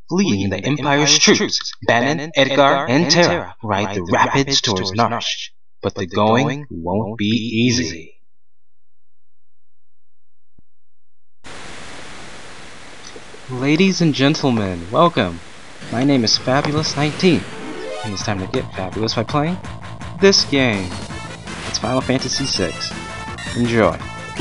Fleeing the Empire's troops, Bannon, Edgar, and Terra ride the rapids towards Narshe. But the going won't be easy. Ladies and gentlemen, welcome. My name is Fabulous19, and it's time to get fabulous by playing this game. It's Final Fantasy VI. Enjoy.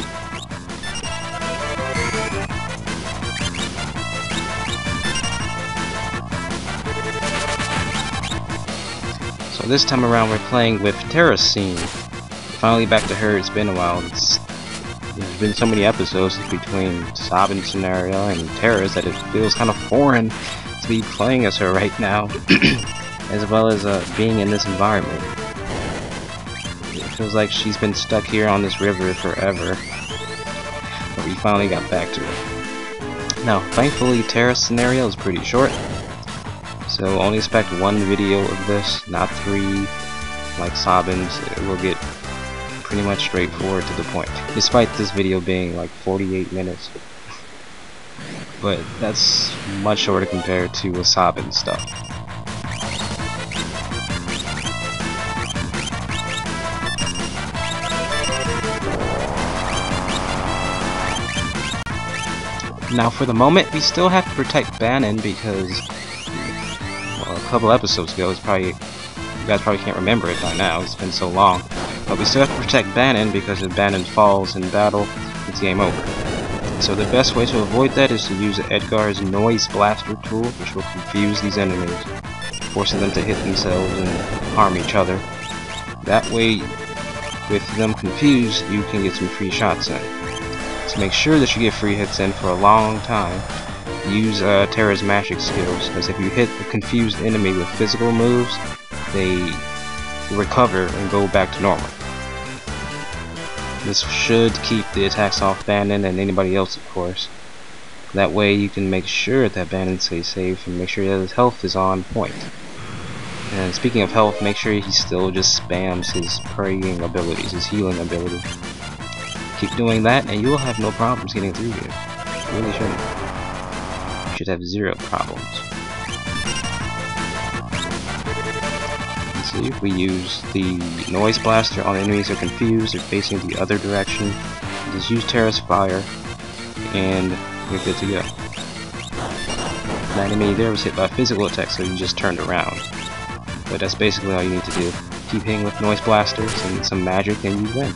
So this time around we're playing with Terra's scene. Finally back to her. It's been a while. There's been so many episodes between Sabin's scenario and Terra's that it feels kind of foreign to be playing as her right now, as well as being in this environment. It feels like she's been stuck here on this river forever, but we finally got back to her. Now, thankfully, Terra's scenario is pretty short, so only expect one video of this, not three like Sabin's. It will get pretty much straightforward to the point, despite this video being like 48 minutes. But that's much shorter compared to Sabin's stuff. Now for the moment we still have to protect Bannon because, well, a couple episodes ago, you guys probably can't remember it by now, it's been so long. But we still have to protect Bannon because if Bannon falls in battle, it's game over. So the best way to avoid that is to use Edgar's Noise Blaster tool, which will confuse these enemies, forcing them to hit themselves and harm each other. That way, with them confused, you can get some free shots in. To make sure that you get free hits in for a long time, use Terra's magic skills, because if you hit a confused enemy with physical moves, they recover and go back to normal. This should keep the attacks off Bannon and anybody else, of course. That way you can make sure that Bannon stays safe and make sure that his health is on point. And speaking of health, make sure he still just spams his praying abilities, his healing ability. Keep doing that and you will have no problems getting through here. You really shouldn't. You should have zero problems. If we use the Noise Blaster on enemies that are confused or facing the other direction, just use Terra's Fire and you're good to go. That enemy there was hit by a physical attack, so you just turned around. But that's basically all you need to do. Keep hitting with Noise Blasters and some magic and you win.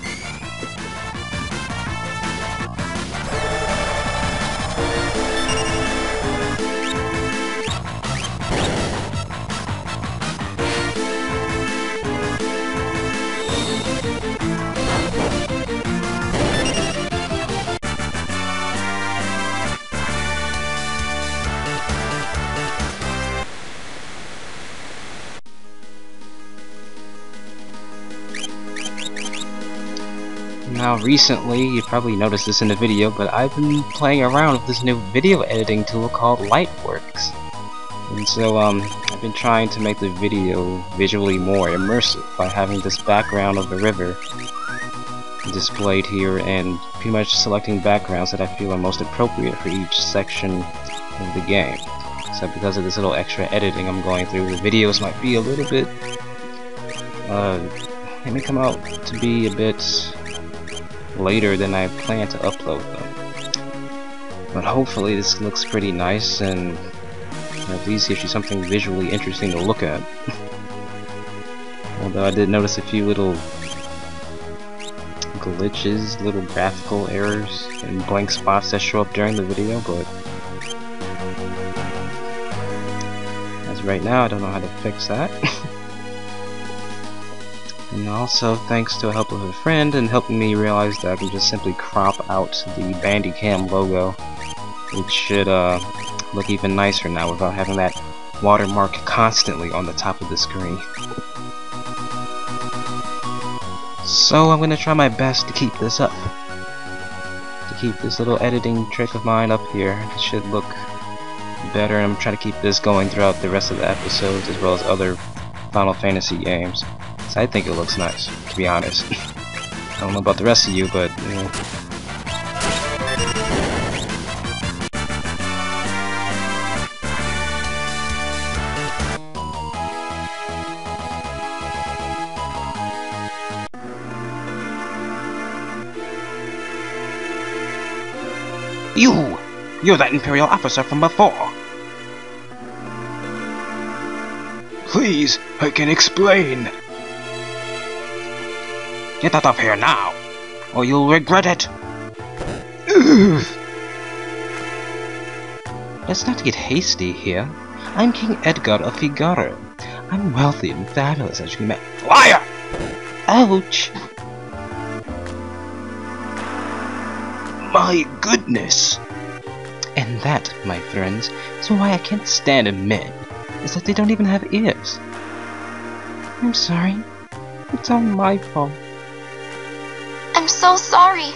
Now recently, you probably noticed this in the video, but I've been playing around with this new video editing tool called Lightworks. And so I've been trying to make the video visually more immersive by having this background of the river displayed here and pretty much selecting backgrounds that I feel are most appropriate for each section of the game. So because of this little extra editing I'm going through, the videos might be a little bit they may come out to be a bit later than I plan to upload them. But hopefully this looks pretty nice and at least gives you something visually interesting to look at. Although I did notice a few little glitches, little graphical errors and blank spots that show up during the video, but as of right now I don't know how to fix that. And also thanks to the help of a friend and helping me realize that I can just simply crop out the Bandicam logo, which should look even nicer now without having that watermark constantly on the top of the screen. So I'm going to try my best to keep this up. To keep this little editing trick of mine up here. It should look better, and I'm trying to keep this going throughout the rest of the episodes as well as other Final Fantasy games. So I think it looks nice, to be honest. I don't know about the rest of you, but you know. You're that Imperial officer from before! Please, I can explain. Get out of here now, or you'll regret it! Ugh. Let's not get hasty here. I'm King Edgar of Figaro. I'm wealthy and fabulous, as you can imagine. Liar! Ouch! My goodness! And that, my friends, is why I can't stand men. Is that they don't even have ears. I'm sorry. It's all my fault. I'm so sorry.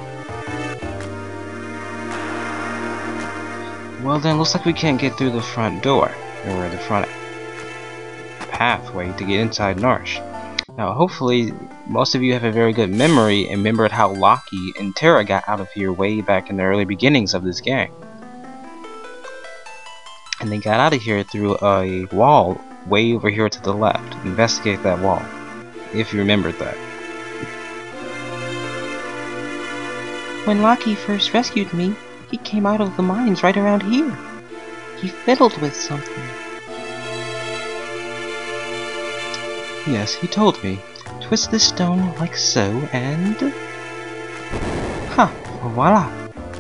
Well then, looks like we can't get through the front door, or the front pathway to get inside Narshe. Now hopefully, most of you have a very good memory and remembered how Loki and Terra got out of here way back in the early beginnings of this game. And they got out of here through a wall way over here to the left. Investigate that wall, if you remembered that. When Loki first rescued me, he came out of the mines right around here. He fiddled with something. Yes, he told me. Twist this stone like so, and... Ha! Voila!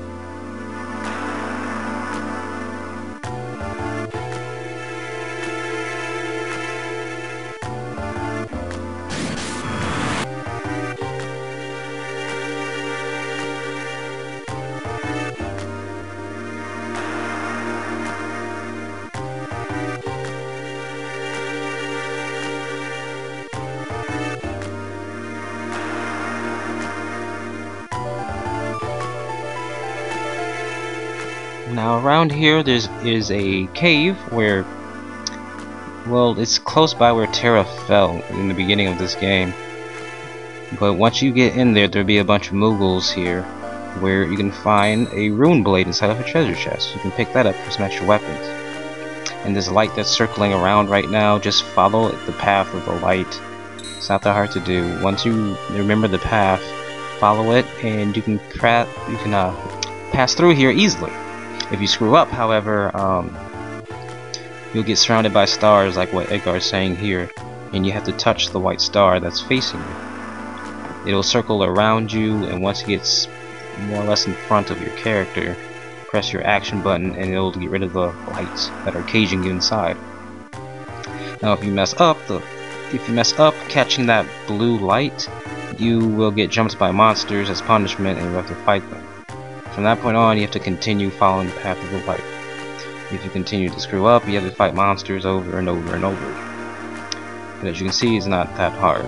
Now around here there is a cave where, well, it's close by where Terra fell in the beginning of this game. But once you get in there, there'll be a bunch of Moogles here where you can find a rune blade inside of a treasure chest. You can pick that up for some extra weapons. And this light that's circling around right now, just follow the path of the light. It's not that hard to do. Once you remember the path, follow it, and you can pass through here easily. If you screw up, however, you'll get surrounded by stars like what Edgar is saying here, and you have to touch the white star that's facing you. It'll circle around you, and once it gets more or less in front of your character, press your action button and it'll get rid of the lights that are caging you inside. Now if you mess up catching that blue light, you will get jumped by monsters as punishment and you have to fight them. From that point on, you have to continue following the path of the light. If you continue to screw up, you have to fight monsters over and over and over. But as you can see, it's not that hard.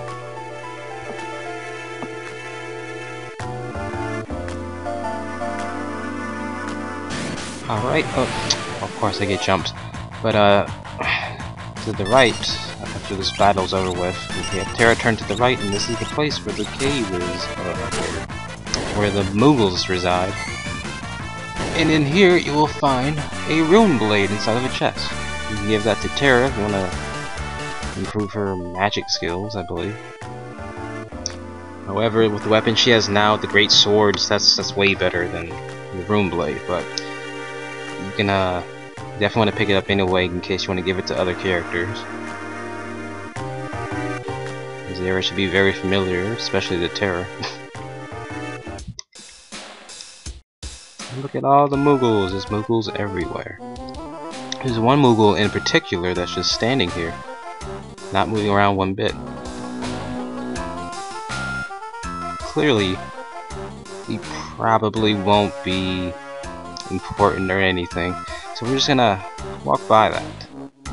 Alright, oh, of course I get jumped. But to the right, after this battle's over with, we have Terra turn to the right, and this is the place where the cave is, where the Moogles reside. And in here you will find a rune blade inside of a chest. You can give that to Terra if you want to improve her magic skills, I believe. However, with the weapon she has now, the great swords, that's way better than the rune blade. But you can definitely want to pick it up anyway in case you want to give it to other characters. These areas should be very familiar, especially the Terra. Look at all the Moogles. There's Moogles everywhere. There's one Moogle in particular that's just standing here, not moving around one bit. Clearly, he probably won't be important or anything, so we're just gonna walk by that.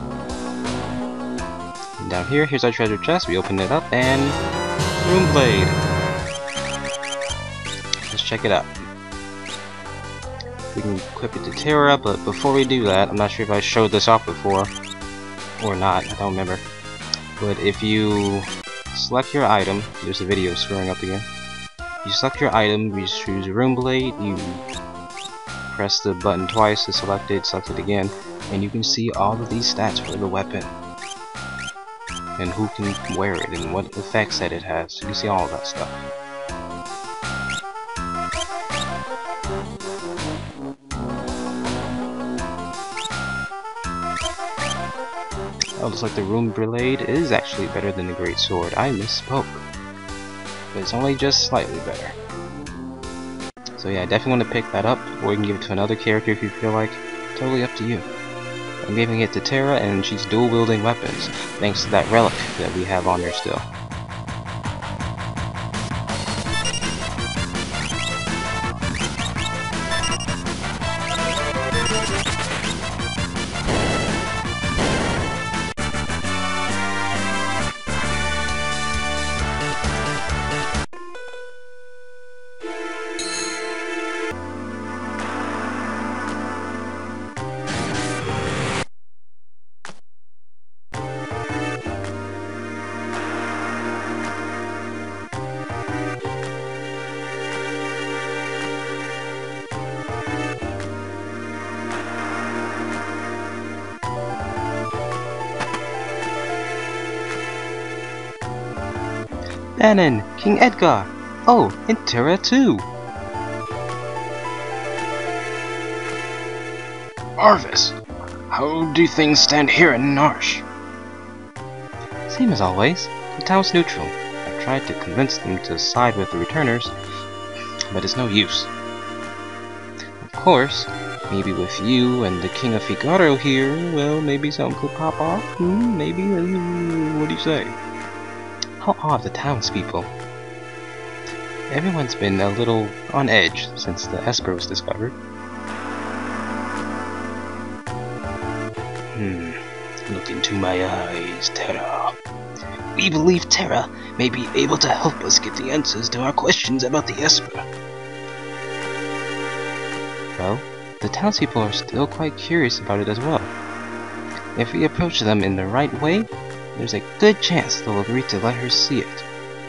And down here, here's our treasure chest. We open it up and rune blade. Let's check it out. We can equip it to Terra, but before we do that, I'm not sure if I showed this off before or not, I don't remember. But if you select your item, there's a video screwing up again. You select your item, you choose Rune Blade, you press the button twice to select it again, and you can see all of these stats for the weapon. And who can wear it, and what effects that it has. You can see all of that stuff. Oh, looks like the Rune Blade is actually better than the Great Sword. I misspoke. But it's only just slightly better. So yeah, I definitely want to pick that up, or you can give it to another character if you feel like. Totally up to you. I'm giving it to Terra, and she's dual-wielding weapons, thanks to that relic that we have on her still. Banon! King Edgar! Oh, and Terra too! Arvis, how do things stand here in Narshe? Same as always. The town's neutral. I've tried to convince them to side with the returners, but it's no use. Of course, maybe with you and the King of Figaro here, well, maybe something could pop off. Maybe, what do you say? How odd the townspeople. Everyone's been a little on edge since the Esper was discovered. Look into my eyes, Terra. We believe Terra may be able to help us get the answers to our questions about the Esper. Well, the townspeople are still quite curious about it as well. If we approach them in the right way, there's a good chance they'll agree to let her see it.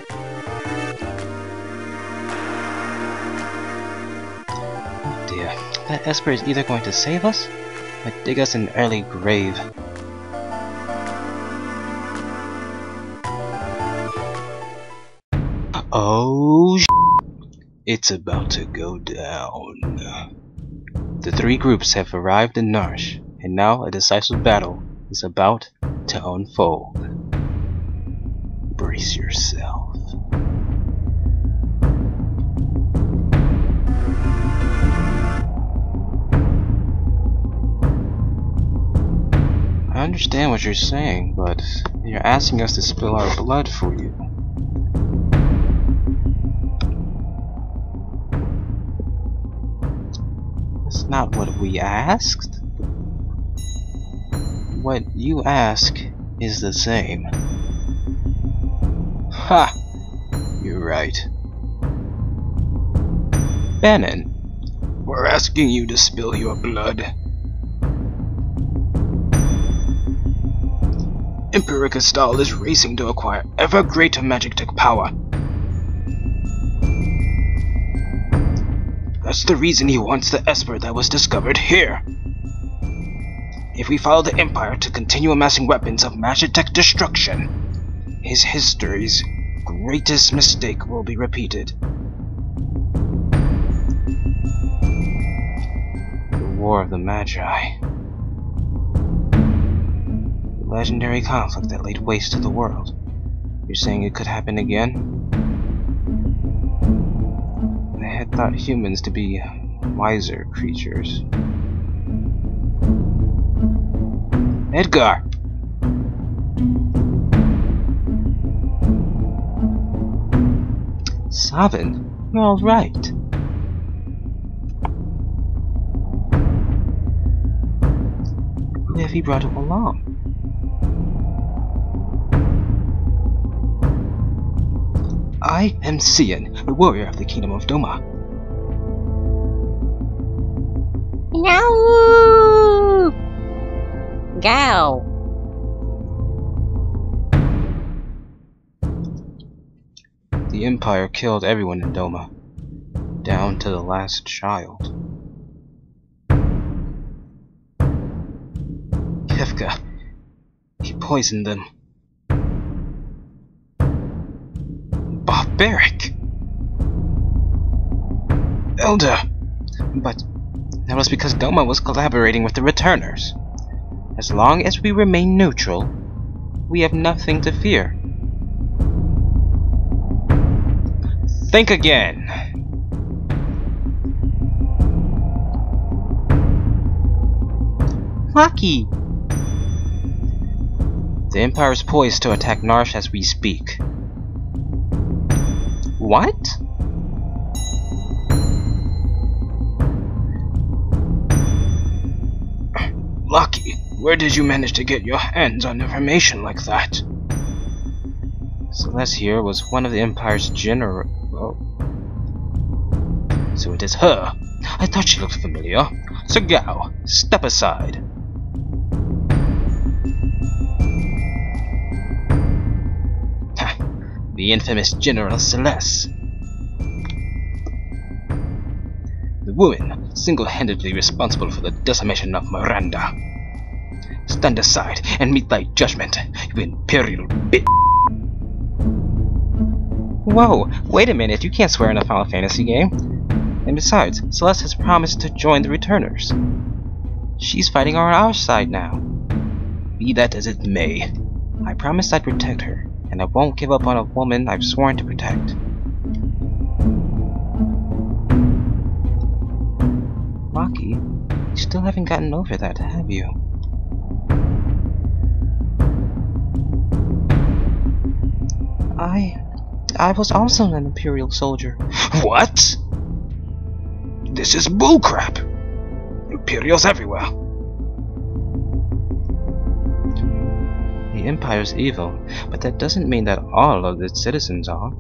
Oh dear, that Esper is either going to save us, or dig us an early grave. Oh, it's about to go down. The three groups have arrived in Narshe, and now a decisive battle is about to unfold. Brace yourself. I understand what you're saying, but you're asking us to spill our blood for you. That's not what we asked. What you ask is the same. Ha! You're right. Banon, We're asking you to spill your blood. Emperor Castal is racing to acquire ever greater magic power. That's the reason he wants the Esper that was discovered here. If we follow the Empire to continue amassing weapons of magic destruction, his history's greatest mistake will be repeated. the War of the Magi. The legendary conflict that laid waste to the world. You're saying it could happen again? I had thought humans to be wiser creatures. Edgar! Sabin, you're alright. Who have you brought along? I am Cian, a warrior of the Kingdom of Doma. No! Go! The Empire killed everyone in Doma, down to the last child. Kefka. He poisoned them. Barbaric! Elder! But that was because Doma was collaborating with the Returners. As long as we remain neutral, we have nothing to fear. Think again. Lucky! The Empire is poised to attack Narshe as we speak. What? Lucky, where did you manage to get your hands on information like that? Celeste here was one of the Empire's general. Oh. So it is her. I thought she looked familiar. So Gao, step aside. The infamous General Celeste. The woman single-handedly responsible for the decimation of Miranda. Stand aside and meet thy judgment, you imperial bitch. Whoa, wait a minute, you can't swear in a Final Fantasy game. And besides, Celeste has promised to join the Returners. She's fighting on our side now. Be that as it may, I promised I'd protect her, and I won't give up on a woman I've sworn to protect. Rocky, you still haven't gotten over that, have you? I was also an Imperial soldier. What? This is bullcrap. Imperials everywhere. The Empire's evil, but that doesn't mean that all of its citizens are.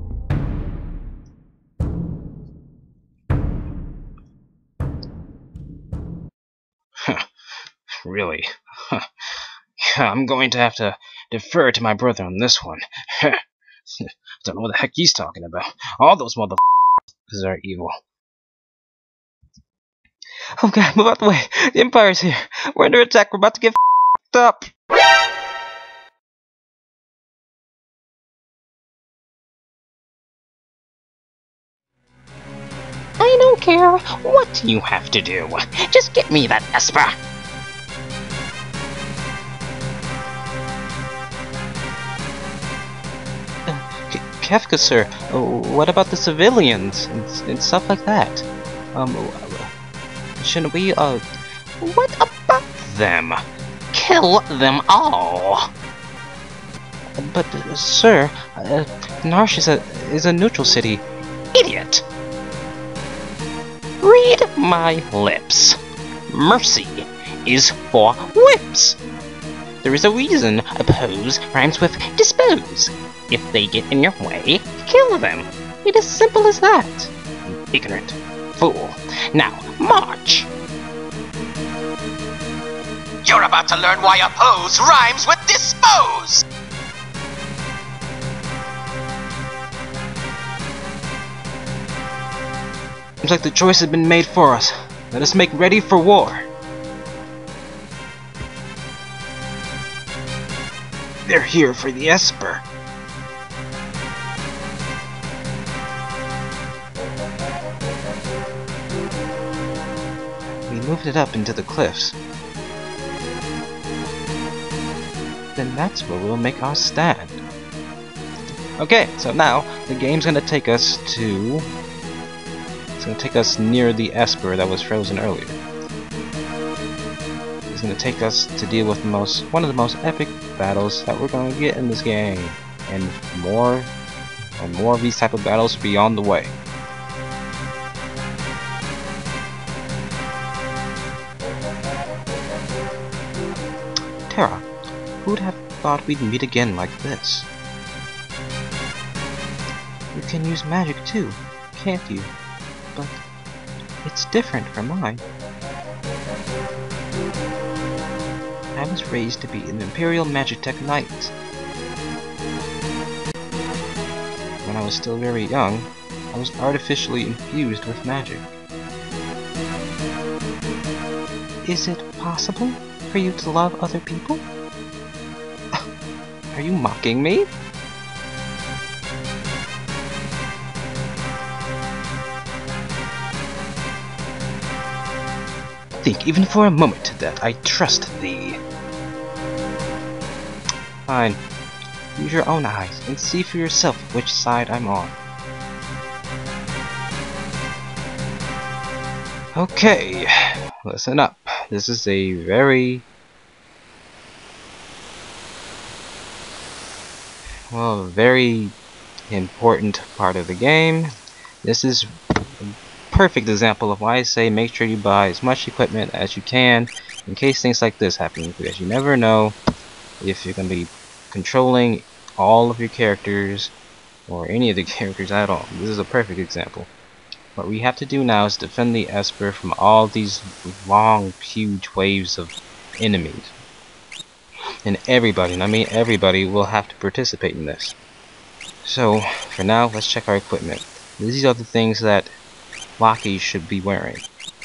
Really? I'm going to have to defer to my brother on this one. Don't know what the heck he's talking about. All those motherfuckers are evil. Oh god, move out the way! The Empire's here! We're under attack, we're about to get f***ed up! I don't care what you have to do. Just get me that Esper. Kefka, sir, what about the civilians and stuff like that? Shouldn't we, What about them? Kill them all. But, sir, Narshe is a neutral city. Idiot. Read my lips. Mercy is for wimps. There is a reason oppose rhymes with dispose. If they get in your way, kill them. It is simple as that. You ignorant fool. Now, march! You're about to learn why oppose rhymes with dispose! Seems like the choice has been made for us. Let us make ready for war. They're here for the Esper. We moved it up into the cliffs. Then that's where we'll make our stand. Okay, so now the game's gonna take us to... It's gonna take us near the Esper that was frozen earlier. It's gonna take us to deal with one of the most epic battles that we're gonna get in this game, and more of these type of battles will be on the way. Terra, who'd have thought we'd meet again like this? You can use magic too, can't you? But it's different from mine. I was raised to be an Imperial Magitech Knight. When I was still very young, I was artificially infused with magic. Is it possible for you to love other people? Are you mocking me? Think even for a moment that I trust thee. Fine. Use your own eyes and see for yourself which side I'm on. Okay, listen up. This is a very important part of the game. This is a perfect example of why I say make sure you buy as much equipment as you can in case things like this happen, because you never know if you're going to be controlling all of your characters or any of the characters at all. This is a perfect example. What we have to do now is defend the Esper from all these long, huge waves of enemies. And everybody, and I mean everybody, will have to participate in this. So, for now, let's check our equipment. These are the things that Loki should be wearing.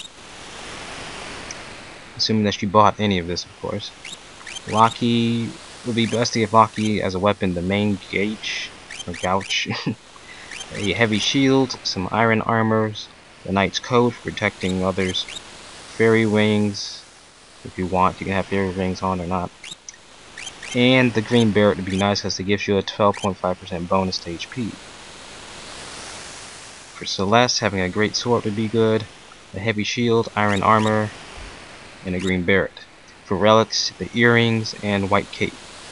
Assuming that you bought any of this, of course. Loki would be best to give Loki as a weapon the main gauge, or gouch, a heavy shield, some iron armors, the Knight's Code for protecting others, fairy wings, if you want, you can have fairy wings on or not, and the green beret would be nice because it gives you a 12.5% bonus to HP. For Celeste, having a great sword would be good, a heavy shield, iron armor, and a green beret. For relics, the earrings and white cape.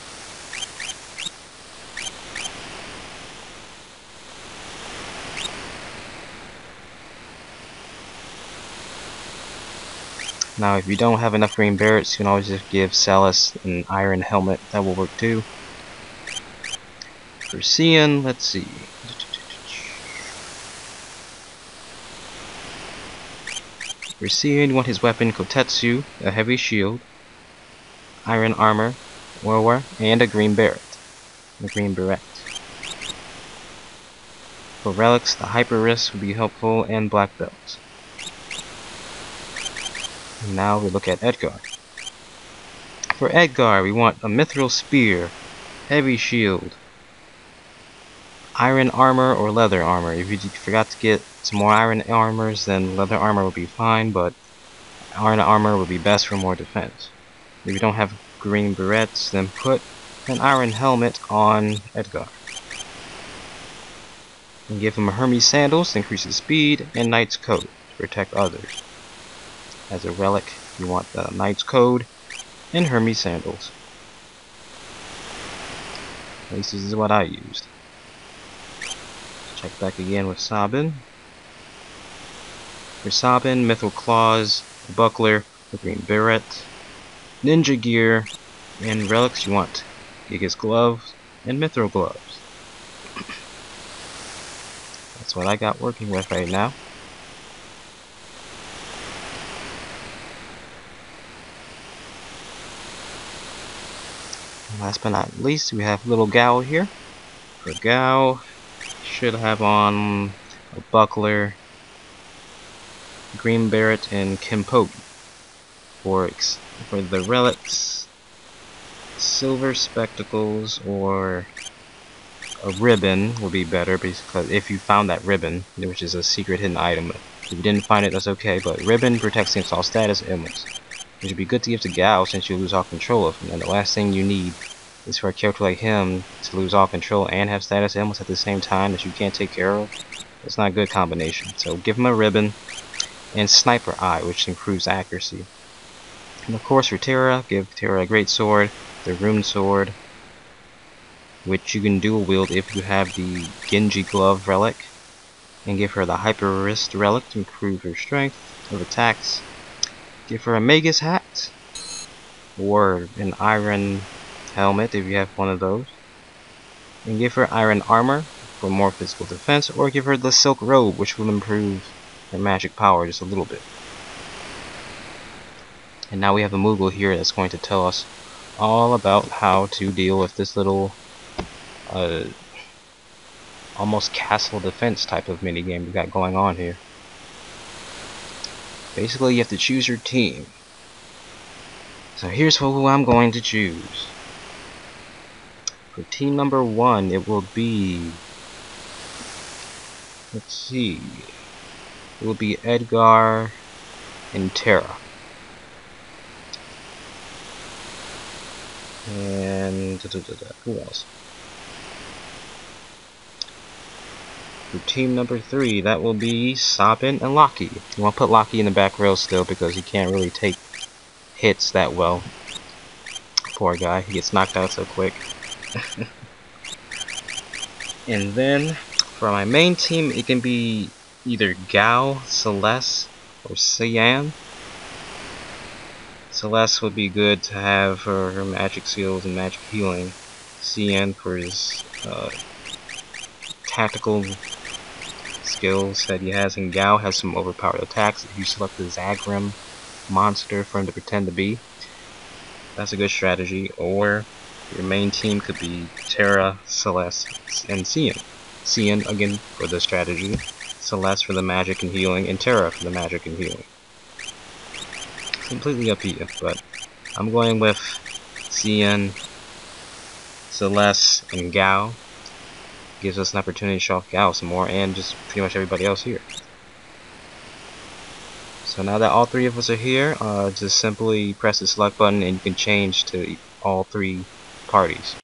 Now if you don't have enough green berets, you can always just give Celeste an iron helmet, that will work too. For Cian, let's see. For Cian, you want his weapon Kotetsu, a heavy shield, iron armor, warwear, and a green beret. For relics, the hyper wrist would be helpful, and black belt. And now we look at Edgar. For Edgar, we want a mithril spear, heavy shield, iron armor or leather armor. If you forgot to get some more iron armors, then leather armor would be fine, but iron armor would be best for more defense. If you don't have green berets, then put an iron helmet on Edgar. And give him a Hermes sandals to increase his speed, and Knight's Code to protect others. As a relic, you want the Knight's Code and Hermes sandals. At least this is what I used. Check back again with Sabin. For Sabin, mithril claws, a buckler, a green beret, ninja gear, and relics you want Giga's gloves and mithril gloves. That's what I got working with right now. Last but not least, we have little Gao here. For Gao, should have on a buckler, green beret, and Kimpogi. For the relics, silver spectacles or a ribbon would be better, because if you found that ribbon, which is a secret hidden item, if you didn't find it, that's okay, but ribbon protects against all status ailments. It would be good to give to Gao since you lose all control of him, and the last thing you need is for a character like him to lose all control and have status ailments at the same time that you can't take care of. It's not a good combination. So give him a ribbon and Sniper Eye, which improves accuracy. And of course for Terra, give Terra a great sword, the Rune Sword, which you can dual wield if you have the Genji Glove relic, and give her the Hyper Wrist relic to improve her strength of attacks. Give her a Magus hat, or an iron helmet if you have one of those, and give her iron armor for more physical defense, or give her the silk robe, which will improve her magic power just a little bit. And now we have a Moogle here that's going to tell us all about how to deal with this little almost castle defense type of minigame we got going on here. Basically, you have to choose your team. So here's who I'm going to choose. For team number 1, it will be... let's see... it will be Edgar and Terra. And... who else? For team number 3, that will be Sabin and Locky. You want to put Locky in the back row still because he can't really take hits that well. Poor guy, he gets knocked out so quick. And then, for my main team, it can be either Gao, Celeste, or Cyan. Celeste would be good to have for her magic seals and magic healing. Cyan for his tactical skills that he has, and Gao has some overpowered attacks if you select the Zagrim monster for him to pretend to be. That's a good strategy. Or your main team could be Terra, Celeste, and Cyan. Cyan again for the strategy, Celeste for the magic and healing, and Terra for the magic and healing. Completely up to you, but I'm going with Cyan, Celeste, and Gao. Gives us an opportunity to show off Gao some more, and just pretty much everybody else here. So now that all 3 of us are here, just simply press the select button and you can change to all 3 parties.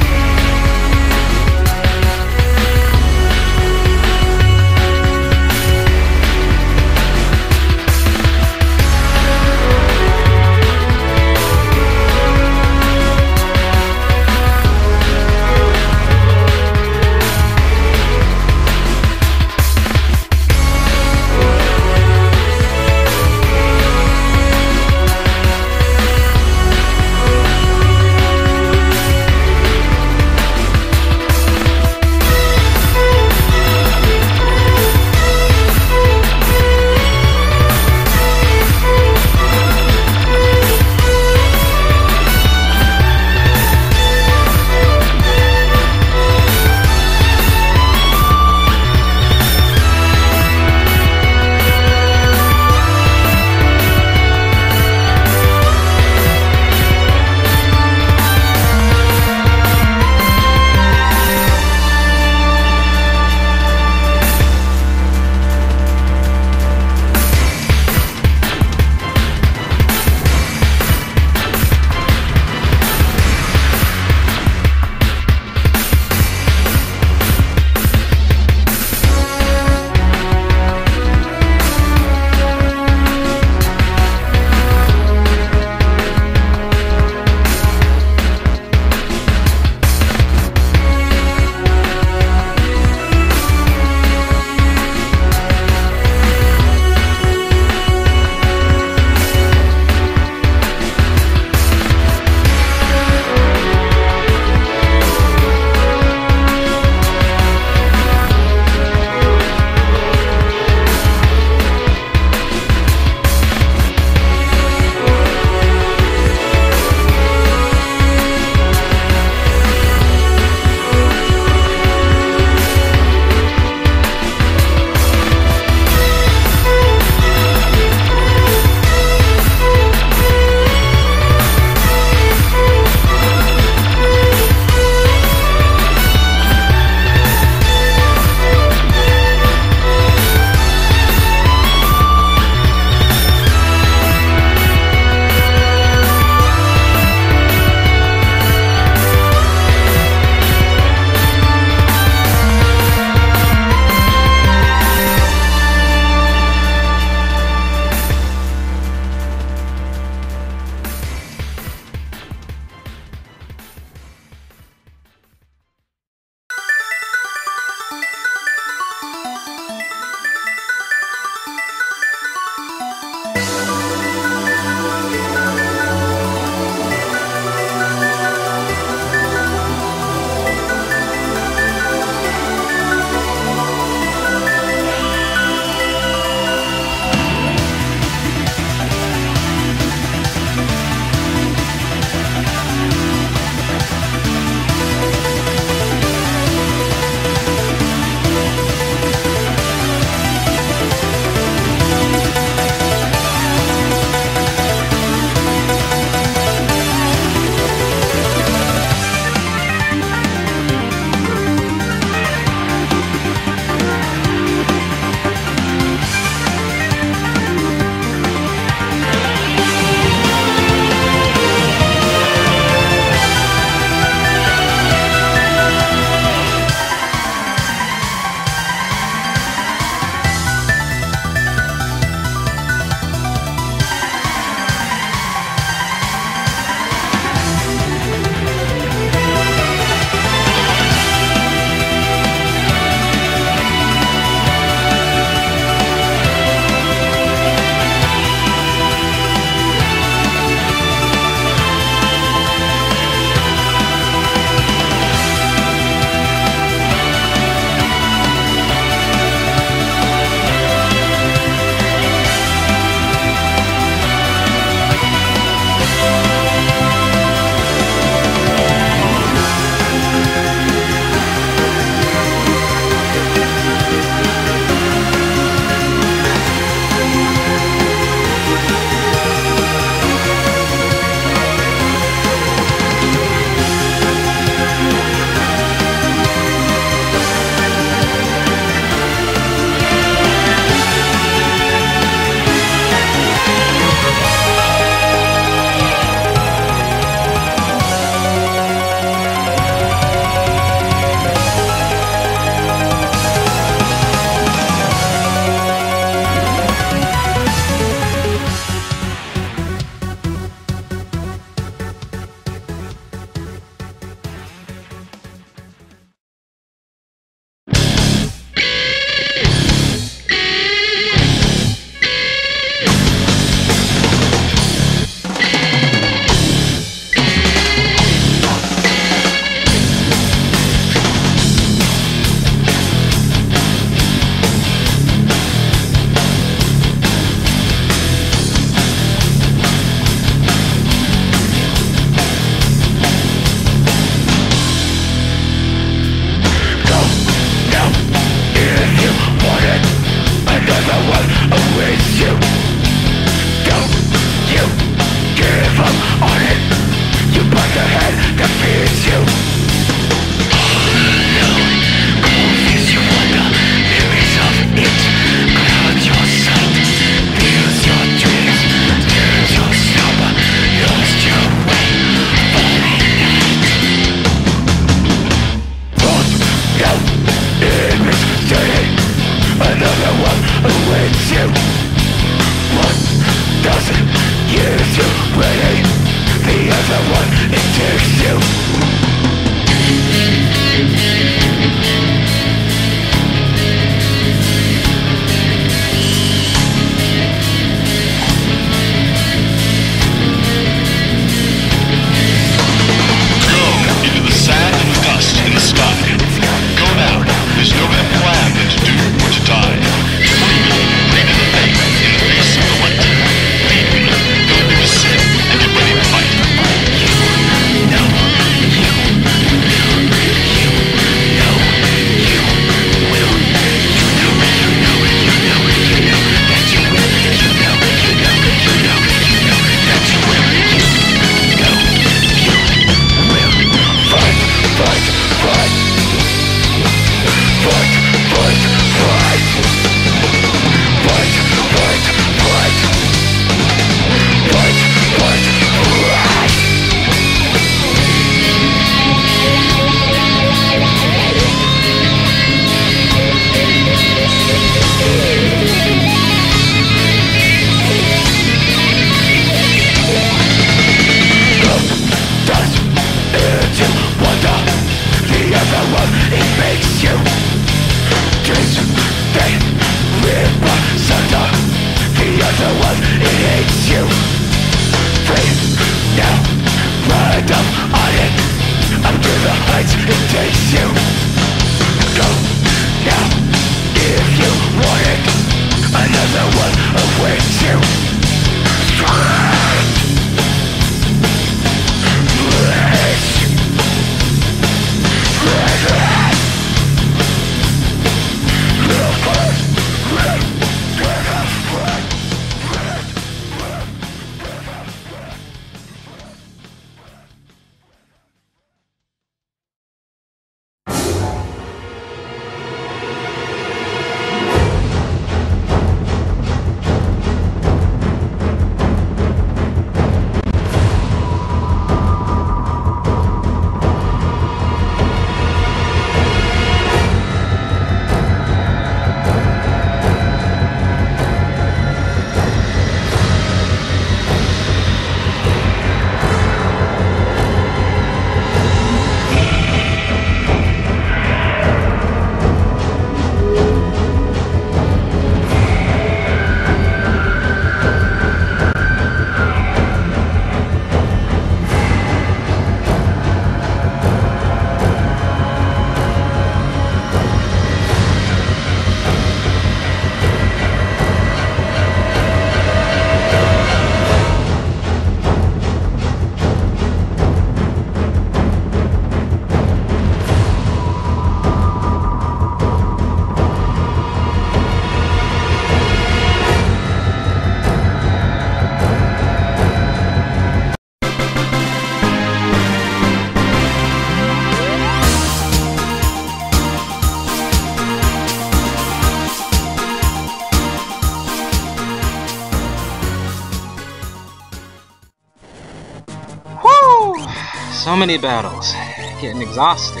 So many battles. Getting exhausted.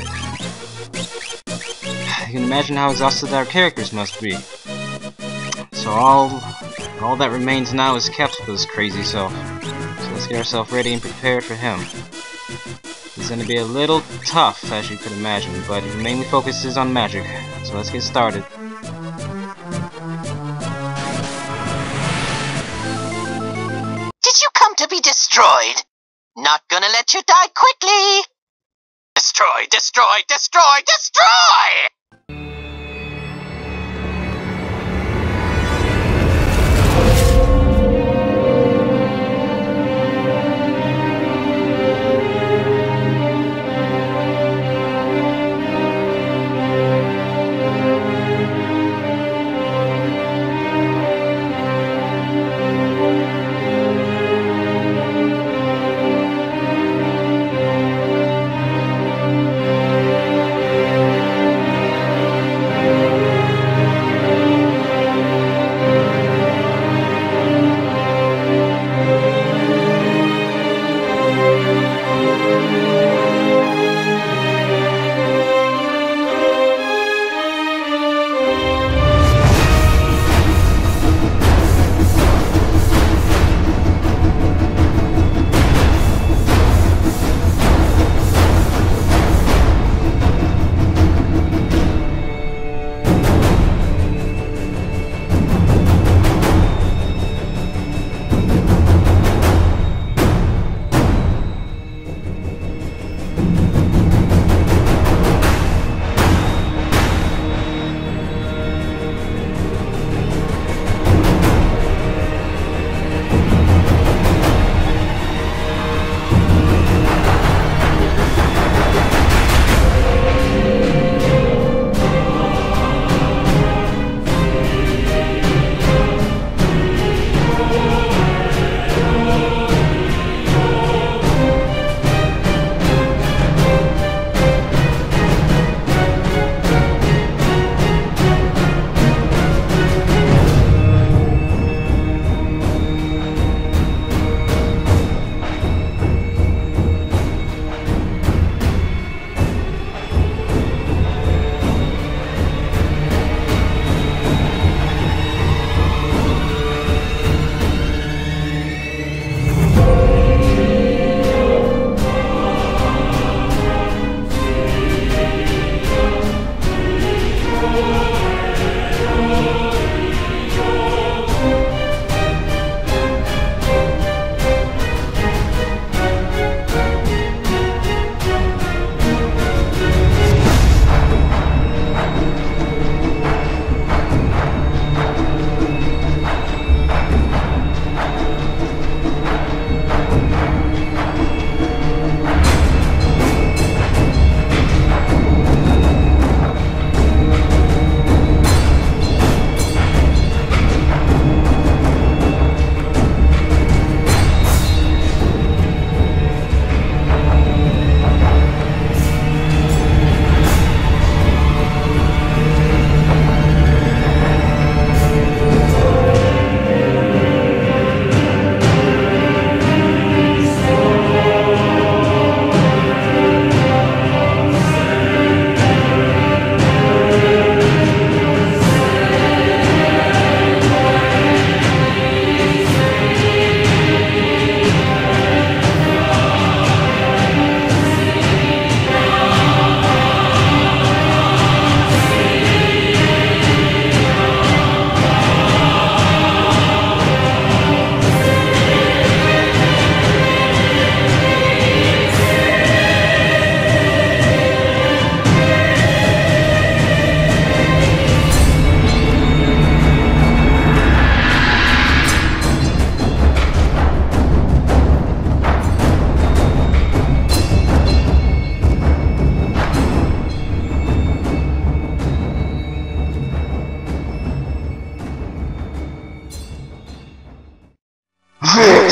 You can imagine how exhausted our characters must be. So all that remains now is Kefka's crazy self. So let's get ourselves ready and prepared for him. He's gonna be a little tough, as you could imagine, but he mainly focuses on magic. So let's get started. Did you come to be destroyed? Not gonna let you die quickly! Destroy, destroy, destroy, destroy!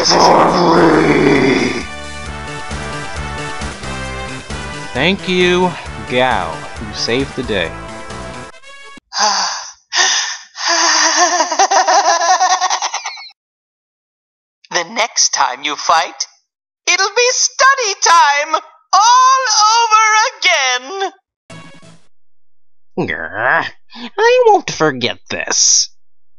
free! Thank you, Gao. You saved the day. The next time you fight, it'll be study time all over again! Grr, I won't forget this.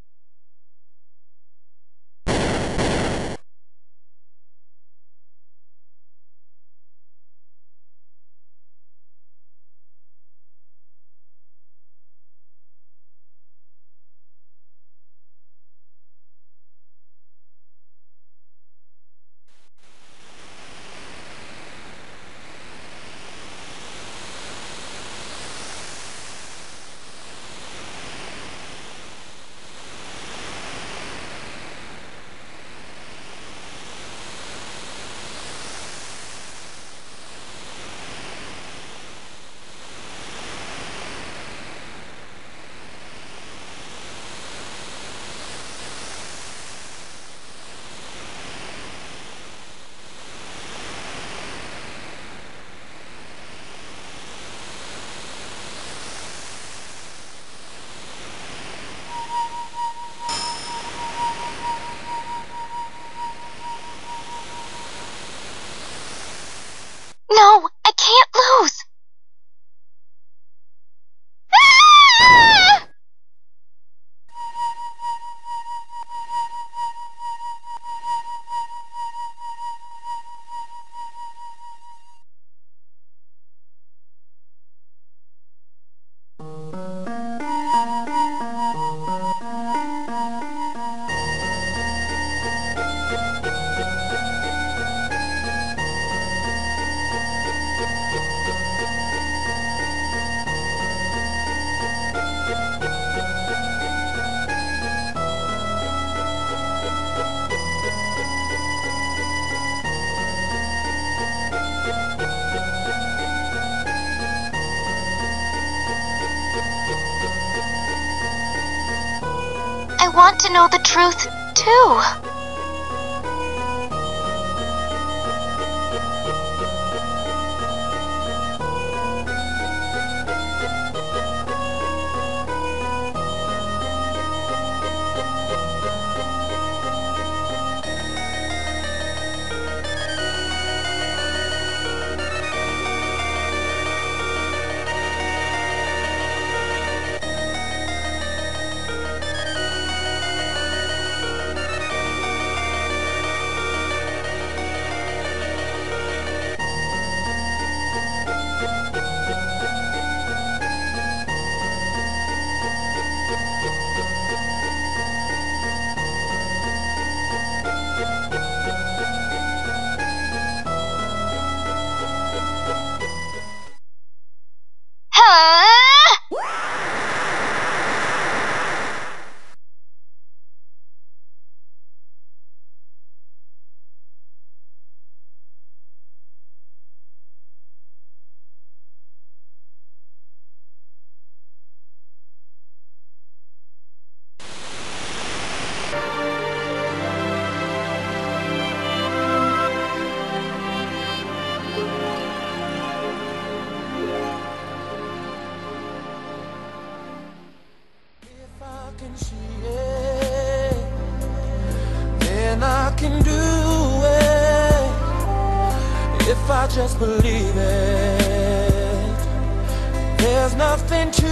No, I can't lose. Ah! I want to know the truth, too. Can do it if I just believe it. There's nothing to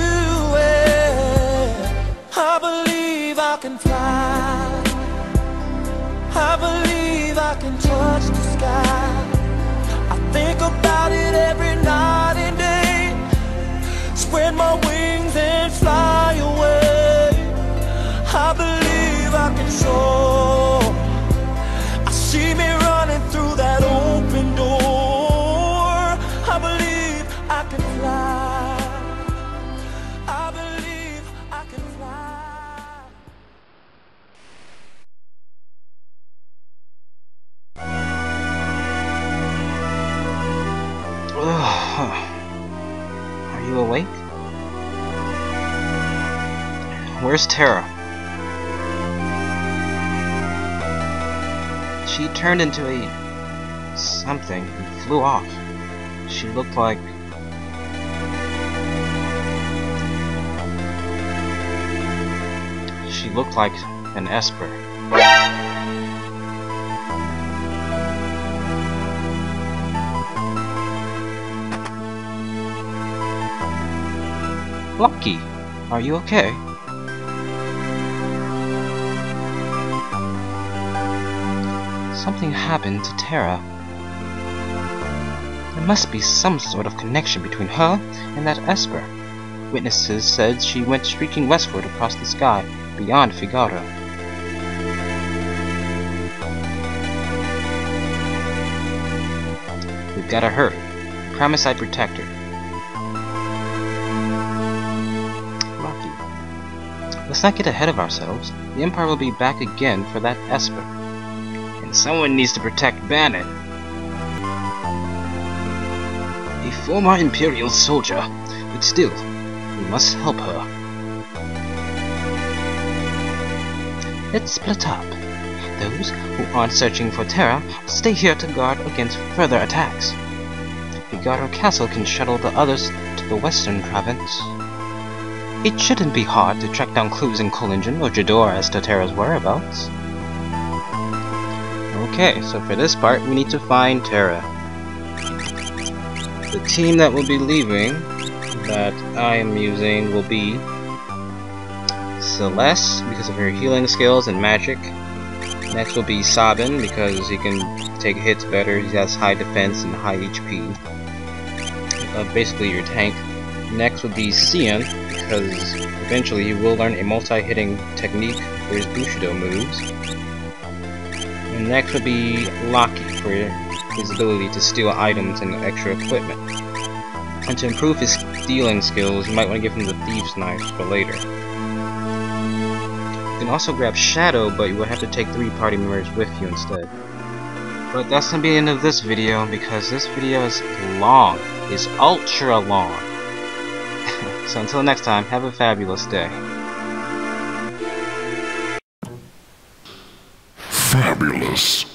it. I believe I can fly. I believe I can touch the sky. I think about it every night and day. Spread my wings and fly away. I believe I can soar. See me running through that open door. I believe I can fly. I believe I can fly. Are you awake? Where's Terra? She turned into a something and flew off. She looked like an Esper. Lucky, are you okay? Something happened to Terra. There must be some sort of connection between her and that Esper. Witnesses said she went streaking westward across the sky, beyond Figaro. We've gotta hurry. Promise I'd protect her. Lucky. Let's not get ahead of ourselves. The Empire will be back again for that Esper. And someone needs to protect Bannon. A former Imperial soldier, but still, we must help her. Let's split up. Those who aren't searching for Terra stay here to guard against further attacks. Figaro Castle can shuttle the others to the western province. It shouldn't be hard to track down clues in Collingen or Jador as to Terra's whereabouts. Okay, so for this part we need to find Terra. The team that will be leaving, that I am using, will be Celeste, because of her healing skills and magic. Next will be Sabin, because he can take hits better, he has high defense and high HP. Basically your tank. Next would be Cian, because eventually he will learn a multi-hitting technique for his Bushido moves. And next would be Loki, for his ability to steal items and extra equipment. And to improve his stealing skills, you might want to give him the Thieves' Knives for later. You can also grab Shadow, but you will have to take 3 party members with you instead. But that's gonna be the end of this video, because this video is long. It's ultra long. So until next time, have a fabulous day. Fabulous.